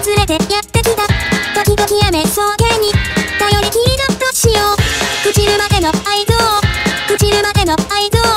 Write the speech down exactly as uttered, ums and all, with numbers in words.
訪れてやってきた。時々雨草原に頼りきりだとしよう。朽ちるまでの愛情、朽ちるまでの愛情。